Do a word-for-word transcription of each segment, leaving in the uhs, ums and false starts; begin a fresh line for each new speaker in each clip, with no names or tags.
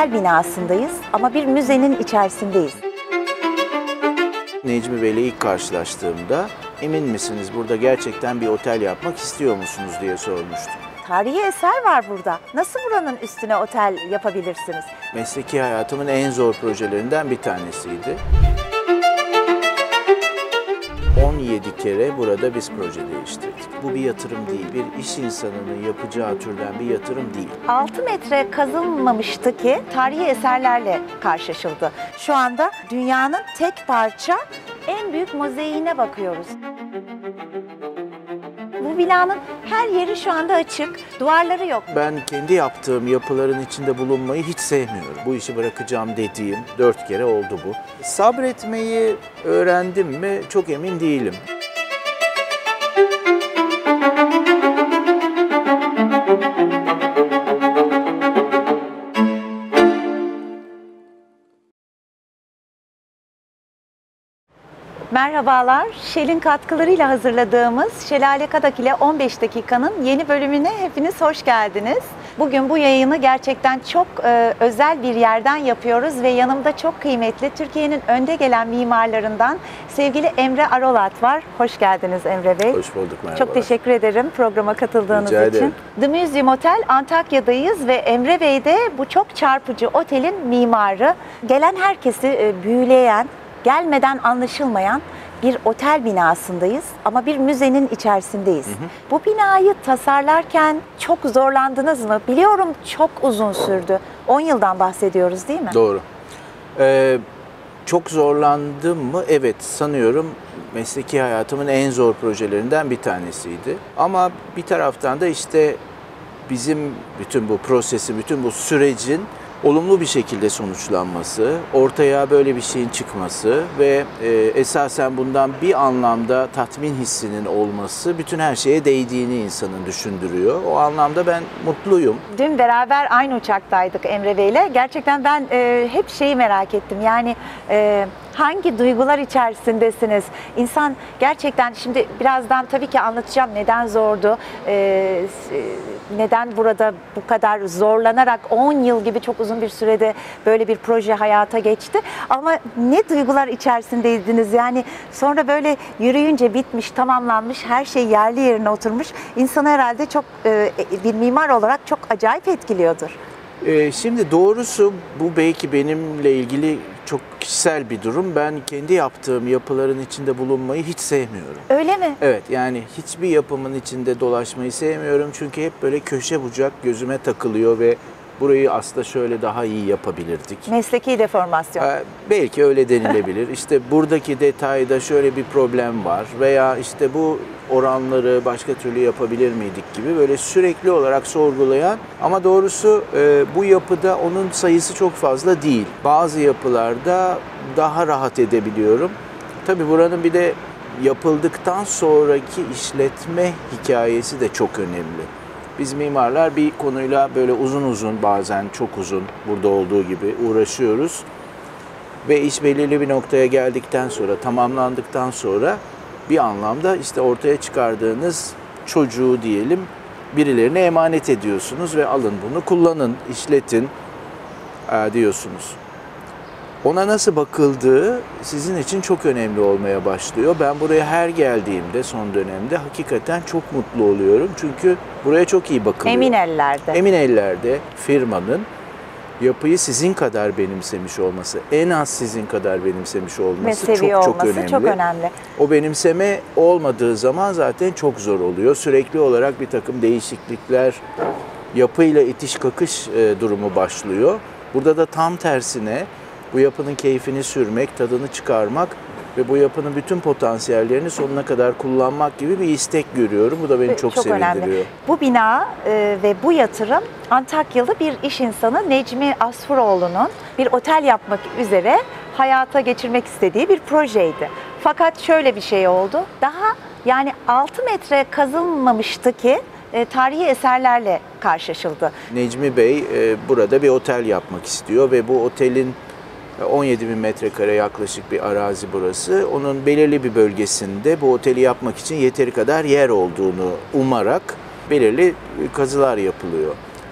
otel binasındayız ama bir müzenin içerisindeyiz.
Necmi Bey'le ilk karşılaştığımda emin misiniz burada gerçekten bir otel yapmak istiyor musunuz diye sormuştum.
Tarihi eser var burada. Nasıl buranın üstüne otel yapabilirsiniz?
Mesleki hayatımın en zor projelerinden bir tanesiydi. on yedi kere burada biz proje değiştirdik. Bu bir yatırım değil, bir iş insanının yapacağı türden bir yatırım değil.
altı metre kazılmamıştı ki tarihi eserlerle karşılaşıldı. Şu anda dünyanın tek parça en büyük mozaiğine bakıyoruz. Bu binanın her yeri şu anda açık, duvarları yok.
Ben kendi yaptığım yapıların içinde bulunmayı hiç sevmiyorum. Bu işi bırakacağım dediğim dört kere oldu bu. Sabretmeyi öğrendim mi çok emin değilim.
Merhabalar, Shell'in katkılarıyla hazırladığımız Şelale Kadak ile on beş dakikanın yeni bölümüne hepiniz hoş geldiniz. Bugün bu yayını gerçekten çok e, özel bir yerden yapıyoruz ve yanımda çok kıymetli Türkiye'nin önde gelen mimarlarından sevgili Emre Arolat var. Hoş geldiniz Emre Bey.
Hoş bulduk, merhabalar.
Çok teşekkür ederim programa katıldığınız
Rica
için.
ederim.
The Museum Otel Antakya'dayız ve Emre Bey de bu çok çarpıcı otelin mimarı. Gelen herkesi e, büyüleyen, gelmeden anlaşılmayan bir otel binasındayız ama bir müzenin içerisindeyiz. Hı hı. Bu binayı tasarlarken çok zorlandınız mı? Biliyorum çok uzun sürdü. on yıldan bahsediyoruz değil mi?
Doğru. Ee, çok zorlandım mı? Evet, sanıyorum mesleki hayatımın en zor projelerinden bir tanesiydi. Ama bir taraftan da işte bizim bütün bu prosesi, bütün bu sürecin olumlu bir şekilde sonuçlanması, ortaya böyle bir şeyin çıkması ve e, esasen bundan bir anlamda tatmin hissinin olması bütün her şeye değdiğini insanın düşündürüyor. O anlamda ben mutluyum.
Dün beraber aynı uçaktaydık Emre Bey'le. Gerçekten ben e, hep şeyi merak ettim. Yani e, hangi duygular içerisindesiniz? İnsan gerçekten şimdi birazdan tabii ki anlatacağım neden zordu, e, neden burada bu kadar zorlanarak on yıl gibi çok uzun bir sürede böyle bir proje hayata geçti. Ama ne duygular içerisindeydiniz? Yani sonra böyle yürüyünce bitmiş, tamamlanmış, her şey yerli yerine oturmuş. İnsanı herhalde çok e, bir mimar olarak çok acayip etkiliyordur.
Ee, şimdi doğrusu bu belki benimle ilgili çok kişisel bir durum. Ben kendi yaptığım yapıların içinde bulunmayı hiç sevmiyorum.
Öyle mi?
Evet, yani hiçbir yapımın içinde dolaşmayı sevmiyorum. Çünkü hep böyle köşe bucak gözüme takılıyor ve burayı aslında şöyle daha iyi yapabilirdik.
Mesleki deformasyon.
Ee, belki öyle denilebilir. İşte buradaki detayda şöyle bir problem var veya işte bu oranları başka türlü yapabilir miydik gibi böyle sürekli olarak sorgulayan ama doğrusu e, bu yapıda onun sayısı çok fazla değil. Bazı yapılarda daha rahat edebiliyorum. Tabii buranın bir de yapıldıktan sonraki işletme hikayesi de çok önemli. Biz mimarlar bir konuyla böyle uzun uzun, bazen çok uzun, burada olduğu gibi uğraşıyoruz. Ve iş belirli bir noktaya geldikten sonra, tamamlandıktan sonra bir anlamda işte ortaya çıkardığınız çocuğu diyelim birilerine emanet ediyorsunuz ve alın bunu kullanın, işletin diyorsunuz. Ona nasıl bakıldığı sizin için çok önemli olmaya başlıyor. Ben buraya her geldiğimde son dönemde hakikaten çok mutlu oluyorum. Çünkü buraya çok iyi bakılıyor.
Emin ellerde.
Emin ellerde firmanın yapıyı sizin kadar benimsemiş olması, en az sizin kadar benimsemiş olması çok çok
olması
önemli.
çok önemli.
O benimseme olmadığı zaman zaten çok zor oluyor. Sürekli olarak bir takım değişiklikler, yapıyla itiş kakış durumu başlıyor. Burada da tam tersine bu yapının keyfini sürmek, tadını çıkarmak ve bu yapının bütün potansiyellerini sonuna kadar kullanmak gibi bir istek görüyorum. Bu da beni çok, çok sevindiriyor. Önemli.
Bu bina e, ve bu yatırım Antakyalı bir iş insanı Necmi Asfuroğlu'nun bir otel yapmak üzere hayata geçirmek istediği bir projeydi. Fakat şöyle bir şey oldu. Daha yani altı metre kazılmamıştı ki e, tarihi eserlerle karşılaşıldı.
Necmi Bey e, burada bir otel yapmak istiyor ve bu otelin on yedi bin metrekare yaklaşık bir arazi burası. Onun belirli bir bölgesinde bu oteli yapmak için yeteri kadar yer olduğunu umarak belirli kazılar yapılıyor.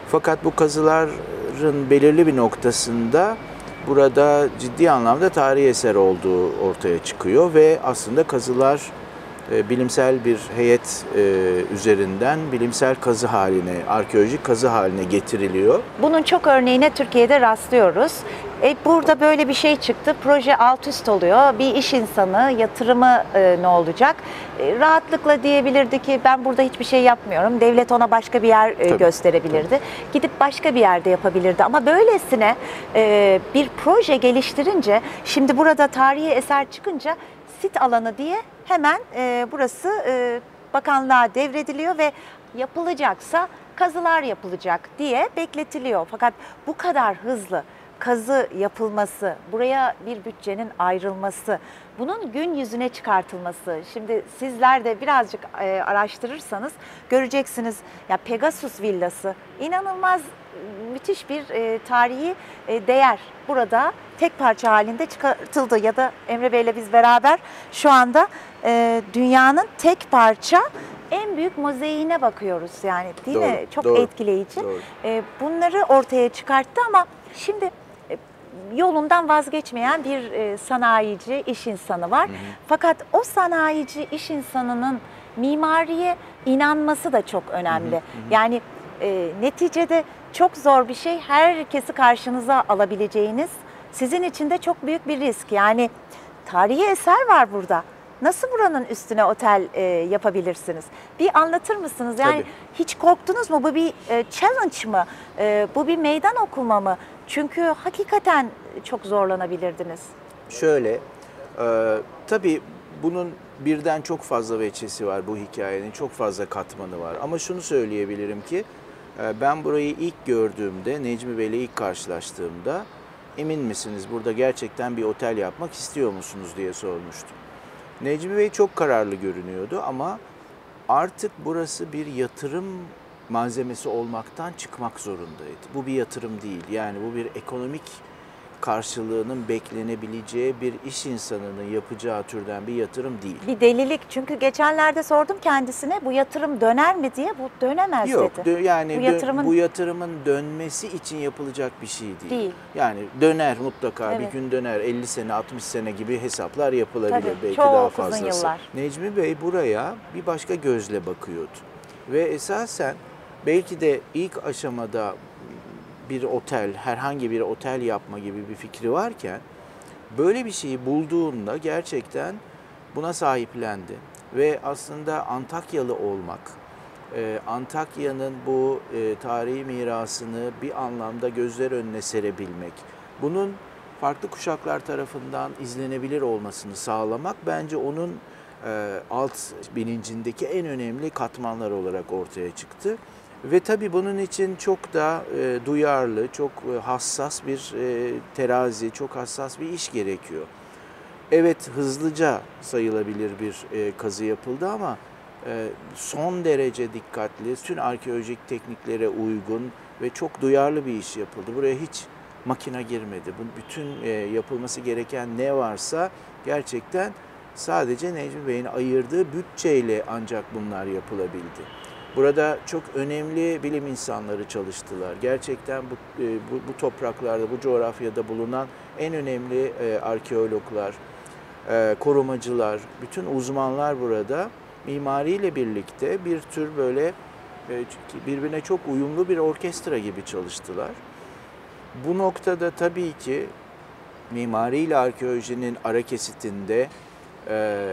Fakat bu kazıların belirli bir noktasında burada ciddi anlamda tarihi eser olduğu ortaya çıkıyor ve aslında kazılar e, bilimsel bir heyet e, üzerinden bilimsel kazı haline, arkeolojik kazı haline getiriliyor.
Bunun çok örneğine Türkiye'de rastlıyoruz. E, burada böyle bir şey çıktı. Proje alt üst oluyor. Bir iş insanı, yatırımı e, ne olacak? E, rahatlıkla diyebilirdi ki ben burada hiçbir şey yapmıyorum. Devlet ona başka bir yer e, gösterebilirdi. Tabii. Gidip başka bir yerde yapabilirdi. Ama böylesine e, bir proje geliştirince, şimdi burada tarihi eser çıkınca sit alanı diye hemen e, burası e, bakanlığa devrediliyor ve yapılacaksa kazılar yapılacak diye bekletiliyor. Fakat bu kadar hızlı kazı yapılması, buraya bir bütçenin ayrılması, bunun gün yüzüne çıkartılması. Şimdi sizler de birazcık e, araştırırsanız göreceksiniz. Ya Pegasus Villası inanılmaz müthiş bir e, tarihi e, değer. Burada tek parça halinde çıkartıldı ya da Emre Bey'le biz beraber şu anda e, dünyanın tek parça en büyük mozaiğine bakıyoruz yani, değil
doğru,
mi? Çok
doğru,
etkileyici.
Doğru.
E, bunları ortaya çıkarttı ama şimdi e, yolundan vazgeçmeyen bir e, sanayici, iş insanı var. Hı hı. Fakat o sanayici, iş insanının mimariye inanması da çok önemli. Hı hı hı. Yani e, neticede çok zor bir şey. Herkesi karşınıza alabileceğiniz, sizin için de çok büyük bir risk. Yani tarihi eser var burada. Nasıl buranın üstüne otel e, yapabilirsiniz? Bir anlatır mısınız? Yani
Tabii.
hiç korktunuz mu? Bu bir e, challenge mı? E, bu bir meydan okuma mı? Çünkü hakikaten çok zorlanabilirdiniz.
Şöyle, e, tabii bunun birden çok fazla veçesi var bu hikayenin. Çok fazla katmanı var. Ama şunu söyleyebilirim ki e, ben burayı ilk gördüğümde, Necmi Bey'le ilk karşılaştığımda emin misiniz burada gerçekten bir otel yapmak istiyor musunuz diye sormuştum. Necmi Bey çok kararlı görünüyordu ama artık burası bir yatırım malzemesi olmaktan çıkmak zorundaydı. Bu bir yatırım değil. Yani bu bir ekonomik karşılığının beklenebileceği bir iş insanının yapacağı türden bir yatırım değil.
Bir delilik. Çünkü geçenlerde sordum kendisine, bu yatırım döner mi diye. Bu dönemez
Yok,
dedi.
Yok yani
bu,
dö
yatırımın...
bu yatırımın dönmesi için yapılacak bir şey değil.
Değil.
Yani döner mutlaka,
Evet.
bir gün döner, elli sene altmış sene gibi hesaplar yapılabilir.
Tabii,
belki
çok
daha
uzun
fazlası.
yıllar.
Necmi Bey buraya bir başka gözle bakıyordu. Ve esasen belki de ilk aşamada bir otel, herhangi bir otel yapma gibi bir fikri varken böyle bir şeyi bulduğunda gerçekten buna sahiplendi. Ve aslında Antakyalı olmak, Antakya'nın bu tarihi mirasını bir anlamda gözler önüne serebilmek, bunun farklı kuşaklar tarafından izlenebilir olmasını sağlamak bence onun alt bilincindeki en önemli katmanlar olarak ortaya çıktı. Ve tabii bunun için çok da e, duyarlı, çok e, hassas bir e, terazi, çok hassas bir iş gerekiyor. Evet, hızlıca sayılabilir bir e, kazı yapıldı ama e, son derece dikkatli, bütün arkeolojik tekniklere uygun ve çok duyarlı bir iş yapıldı. Buraya hiç makine girmedi. Bu bütün e, yapılması gereken ne varsa gerçekten sadece Necmi Bey'in ayırdığı bütçeyle ancak bunlar yapılabildi. Burada çok önemli bilim insanları çalıştılar. Gerçekten bu, bu, bu topraklarda, bu coğrafyada bulunan en önemli e, arkeologlar, e, korumacılar, bütün uzmanlar burada mimariyle birlikte bir tür böyle e, birbirine çok uyumlu bir orkestra gibi çalıştılar. Bu noktada tabii ki mimariyle arkeolojinin ara kesitinde e,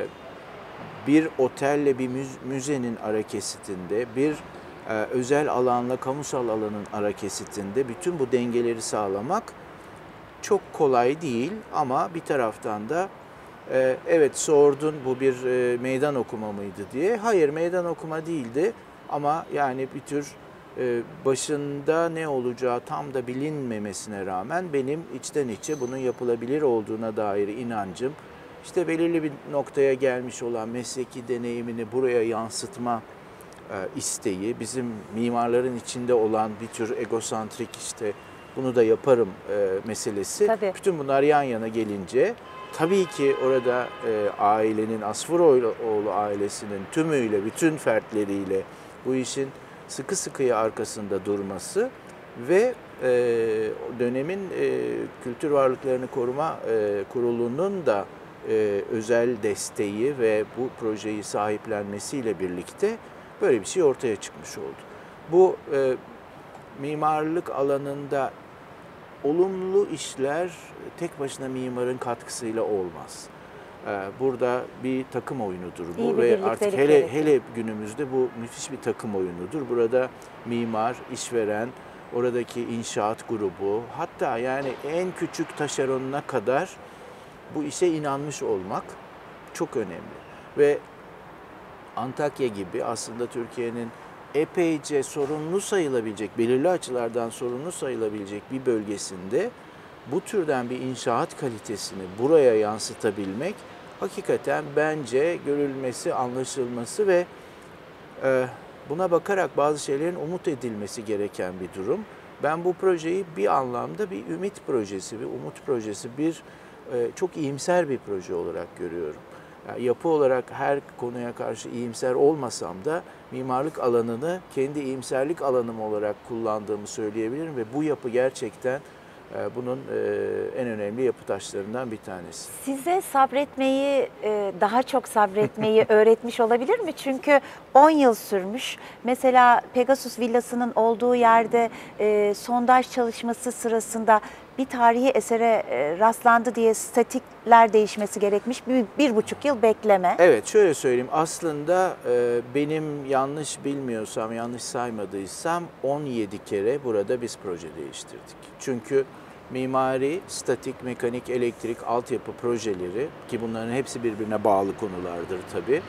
bir otelle bir müzenin ara kesitinde, bir e, özel alanla kamusal alanın ara kesitinde bütün bu dengeleri sağlamak çok kolay değil ama bir taraftan da e, evet sordun bu bir e, meydan okuma mıydı diye. Hayır, meydan okuma değildi ama yani bir tür e, başında ne olacağı tam da bilinmemesine rağmen benim içten içe bunun yapılabilir olduğuna dair inancım, İşte belirli bir noktaya gelmiş olan mesleki deneyimini buraya yansıtma e, isteği, bizim mimarların içinde olan bir tür egosantrik işte bunu da yaparım e, meselesi.
Tabii.
Bütün bunlar yan yana gelince tabii ki orada e, ailenin, Asfuroğlu ailesinin tümüyle, bütün fertleriyle bu işin sıkı sıkıya arkasında durması ve e, dönemin e, Kültür Varlıklarını Koruma e, Kurulu'nun da e, özel desteği ve bu projeyi sahiplenmesiyle birlikte böyle bir şey ortaya çıkmış oldu. Bu e, mimarlık alanında olumlu işler tek başına mimarın katkısıyla olmaz. Burada bir takım oyunudur bu
İyi bir
ve artık
birliktelik
hele
gerekiyor.
hele günümüzde bu müthiş bir takım oyunudur. Burada mimar, işveren, oradaki inşaat grubu, hatta yani en küçük taşeronuna kadar bu işe inanmış olmak çok önemli. Ve Antakya gibi aslında Türkiye'nin epeyce sorunlu sayılabilecek, belirli açılardan sorunlu sayılabilecek bir bölgesinde bu türden bir inşaat kalitesini buraya yansıtabilmek hakikaten bence görülmesi, anlaşılması ve e, buna bakarak bazı şeylerin umut edilmesi gereken bir durum. Ben bu projeyi bir anlamda bir ümit projesi, bir umut projesi, bir e, çok iyimser bir proje olarak görüyorum. Yani yapı olarak her konuya karşı iyimser olmasam da mimarlık alanını kendi iyimserlik alanım olarak kullandığımı söyleyebilirim ve bu yapı gerçekten bunun en önemli yapı taşlarından bir tanesi.
Size sabretmeyi, daha çok sabretmeyi öğretmiş olabilir mi? Çünkü on yıl sürmüş. Mesela Pegasus Villası'nın olduğu yerde sondaj çalışması sırasında bir tarihi esere rastlandı diye statikler değişmesi gerekmiş. Bir, bir buçuk yıl bekleme.
Evet, şöyle söyleyeyim. Aslında benim yanlış bilmiyorsam, yanlış saymadıysam on yedi kere burada biz proje değiştirdik. Çünkü mimari, statik, mekanik, elektrik, altyapı projeleri ki bunların hepsi birbirine bağlı konulardır tabii.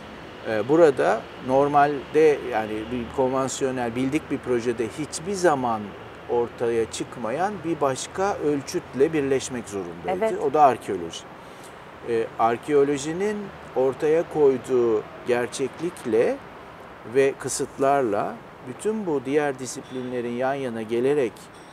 Burada normalde yani bir konvansiyonel bildik bir projede hiçbir zaman ortaya çıkmayan bir başka ölçütle birleşmek zorundaydı.
Evet.
O da arkeoloji. Ee, arkeolojinin ortaya koyduğu gerçeklikle ve kısıtlarla bütün bu diğer disiplinlerin yan yana gelerek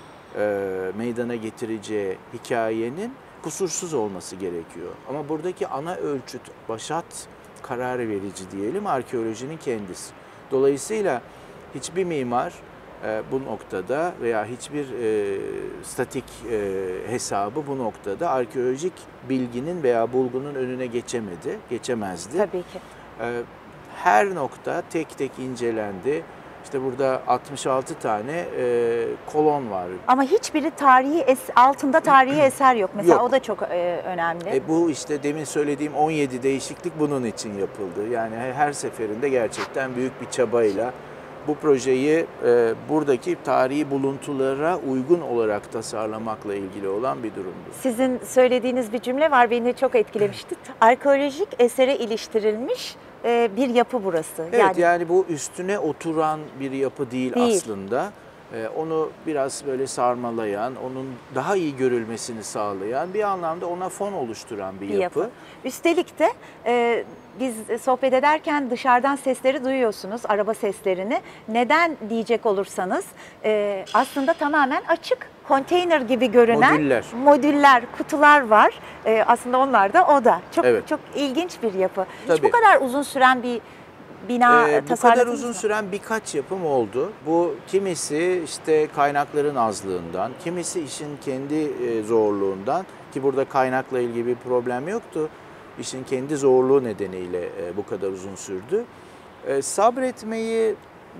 e, meydana getireceği hikayenin kusursuz olması gerekiyor. Ama buradaki ana ölçüt, başat karar verici diyelim arkeolojinin kendisi. Dolayısıyla hiçbir mimar e, bu noktada veya hiçbir e, statik e, hesabı bu noktada arkeolojik bilginin veya bulgunun önüne geçemedi, geçemezdi.
Tabii ki.
E, her nokta tek tek incelendi. İşte burada altmış altı tane e, kolon var.
Ama hiçbiri tarihi es altında tarihi eser yok. Mesela
Yok.
o da çok e, önemli.
E, bu işte demin söylediğim on yedi değişiklik bunun için yapıldı. Yani her seferinde gerçekten büyük bir çabayla bu projeyi e, buradaki tarihi buluntulara uygun olarak tasarlamakla ilgili olan bir durumdu.
Sizin söylediğiniz bir cümle var, beni çok etkilemişti. Arkeolojik esere iliştirilmiş e, bir yapı burası.
Evet, yani, yani bu üstüne oturan bir yapı değil,
değil.
aslında. Ee, onu biraz böyle sarmalayan, onun daha iyi görülmesini sağlayan, bir anlamda ona fon oluşturan bir,
bir
yapı.
yapı. Üstelik de e, biz sohbet ederken dışarıdan sesleri duyuyorsunuz, araba seslerini. Neden diyecek olursanız e, aslında tamamen açık, konteyner gibi görünen
modüller,
modüller kutular var. E, aslında onlar da o da. Çok
evet.
çok ilginç bir yapı.
Tabii.
Hiç bu kadar uzun süren bir bina
ee,
tasarladınız
Bu kadar
mı?
uzun süren birkaç yapım oldu. Bu kimisi işte kaynakların azlığından, kimisi işin kendi zorluğundan ki burada kaynakla ilgili bir problem yoktu. İşin kendi zorluğu nedeniyle bu kadar uzun sürdü. Ee, sabretmeyi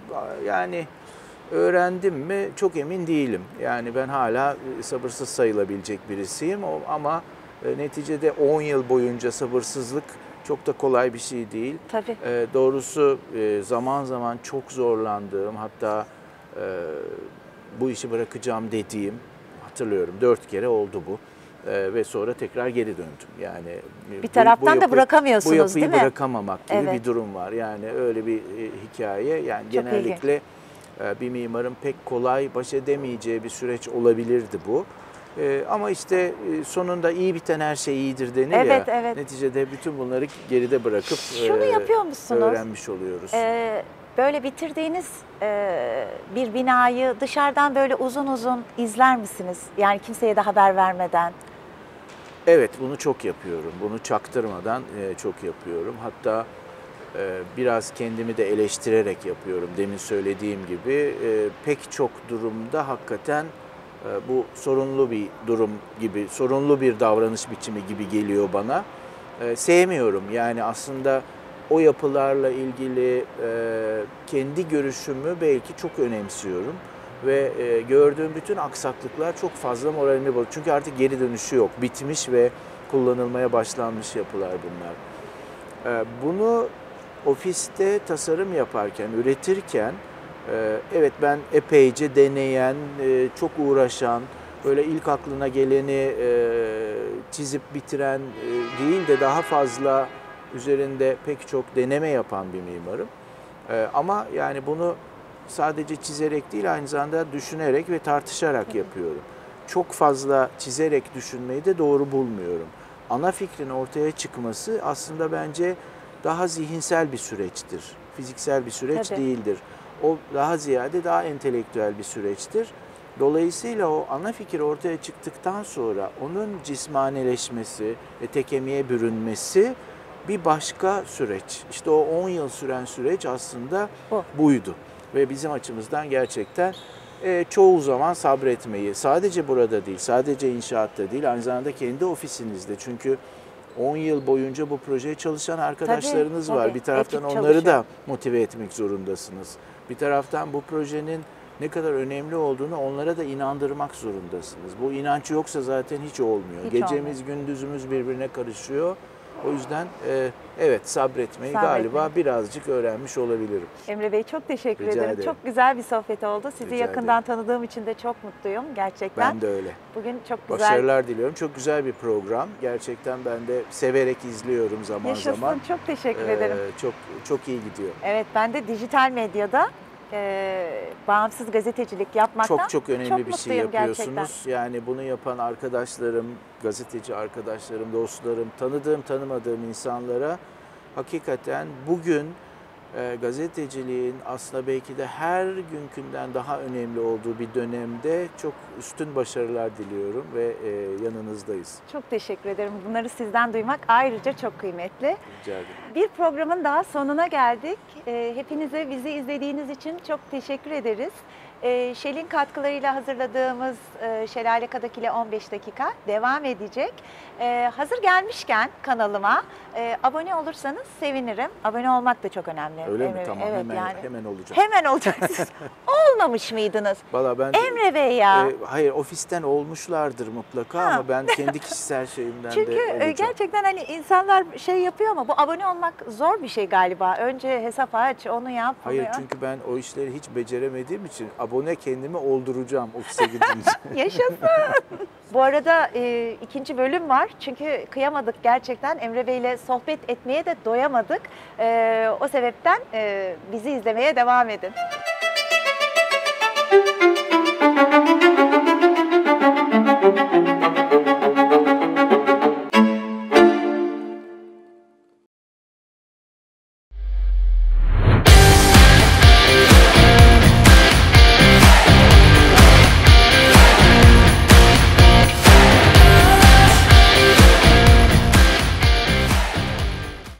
yani öğrendim mi çok emin değilim. Yani ben hala sabırsız sayılabilecek birisiyim ama neticede on yıl boyunca sabırsızlık çok da kolay bir şey değil.
Tabii.
E, doğrusu e, zaman zaman çok zorlandığım, hatta e, bu işi bırakacağım dediğim, hatırlıyorum dört kere oldu bu. E, ve sonra tekrar geri döndüm. Yani
bir taraftan
bu, bu yapı,
da bırakamıyorsunuz,
bu yapıyı
değil mi?
bırakamamak gibi
Evet.
bir durum var. Yani öyle bir e, hikaye. Yani
çok
genellikle e, bir mimarın pek kolay baş edemeyeceği bir süreç olabilirdi bu. Ee, ama işte sonunda iyi biten her şey iyidir denir
evet,
ya.
Evet.
Neticede bütün bunları geride bırakıp
şunu yapıyor musunuz?
öğrenmiş oluyoruz.
Ee, böyle bitirdiğiniz e, bir binayı dışarıdan böyle uzun uzun izler misiniz? Yani kimseye de haber vermeden.
Evet, bunu çok yapıyorum. Bunu çaktırmadan e, çok yapıyorum. Hatta e, biraz kendimi de eleştirerek yapıyorum. Demin söylediğim gibi e, pek çok durumda hakikaten e, bu sorunlu bir durum gibi, sorunlu bir davranış biçimi gibi geliyor bana. E, sevmiyorum yani aslında o yapılarla ilgili e, kendi görüşümü belki çok önemsiyorum. Ve e, gördüğüm bütün aksaklıklar çok fazla moralimi bozuyor. Çünkü artık geri dönüşü yok. Bitmiş ve kullanılmaya başlanmış yapılar bunlar. E, bunu ofiste tasarım yaparken, üretirken, e, evet ben epeyce deneyen, e, çok uğraşan, böyle ilk aklına geleni e, çizip bitiren e, değil de daha fazla üzerinde pek çok deneme yapan bir mimarım. E, ama yani bunu sadece çizerek değil, aynı zamanda düşünerek ve tartışarak yapıyorum. Çok fazla çizerek düşünmeyi de doğru bulmuyorum. Ana fikrin ortaya çıkması aslında bence daha zihinsel bir süreçtir. Fiziksel bir süreç
Tabii.
değildir. O daha ziyade daha entelektüel bir süreçtir. Dolayısıyla o ana fikir ortaya çıktıktan sonra onun cismanileşmesi ve tek kemiğe bürünmesi bir başka süreç. İşte o on yıl süren süreç aslında
Bu.
buydu. Ve bizim açımızdan gerçekten e, çoğu zaman sabretmeyi, sadece burada değil, sadece inşaatta değil, aynı zamanda kendi ofisinizde. Çünkü on yıl boyunca bu projeye çalışan arkadaşlarınız
Tabii,
var.
tabii.
Bir taraftan
Ekip
onları da
çalışıyor.
motive etmek zorundasınız. Bir taraftan bu projenin ne kadar önemli olduğunu onlara da inandırmak zorundasınız. Bu inanç yoksa zaten hiç olmuyor.
Hiç
Gecemiz,
olmuyor.
gündüzümüz birbirine karışıyor. O yüzden e, evet sabretmeyi
Sabretmeyi.
galiba birazcık öğrenmiş olabilirim.
Emre Bey çok teşekkür
Rica
ederim.
ederim.
Çok güzel bir sohbet oldu. Sizi
Rica
yakından tanıdığım için de çok mutluyum gerçekten.
Ben de öyle.
Bugün çok güzel.
Başarılar diliyorum. Çok güzel bir program. Gerçekten ben de severek izliyorum zaman
Yaşasın.
zaman.
Çok teşekkür
Ee,
ederim.
Çok çok iyi gidiyor.
Evet, ben de dijital medyada e, bağımsız gazetecilik yapmaktan
Çok çok önemli
çok
bir şey
mutluyum
yapıyorsunuz.
gerçekten.
Yani bunu yapan arkadaşlarım, gazeteci arkadaşlarım, dostlarım, tanıdığım, tanımadığım insanlara hakikaten bugün e, gazeteciliğin aslında belki de her günkünden daha önemli olduğu bir dönemde çok üstün başarılar diliyorum ve e, yanınızdayız.
Çok teşekkür ederim. Bunları sizden duymak ayrıca çok kıymetli.
Rica ederim.
Bir programın daha sonuna geldik. E, hepinize bizi izlediğiniz için çok teşekkür ederiz. E, Shell'in katkılarıyla hazırladığımız e, Şelale Kadak ile on beş dakika devam edecek. E, hazır gelmişken kanalıma e, abone olursanız sevinirim. Abone olmak da çok önemli.
Öyle mi?
Emre Bey.
Tamam.
Evet,
hemen
yani.
hemen olacak.
Hemen olacaksınız. Olmamış mıydınız?
Valla ben
Emre Bey ya.
e, hayır ofisten olmuşlardır mutlaka
Ha.
ama ben kendi kişisel şeyimden
Çünkü
de
e,
olacağım.
gerçekten hani insanlar şey yapıyor ama bu abone olmak zor bir şey galiba. Önce hesap aç, onu yap. bunu
Hayır
yap.
çünkü ben o işleri hiç beceremediğim için abone kendimi olduracağım ofise gidince.
Yaşasın. Bu arada e, ikinci bölüm var. Çünkü kıyamadık gerçekten. Emre Bey ile sohbet etmeye de doyamadık. E, o sebepten e, bizi izlemeye devam edin.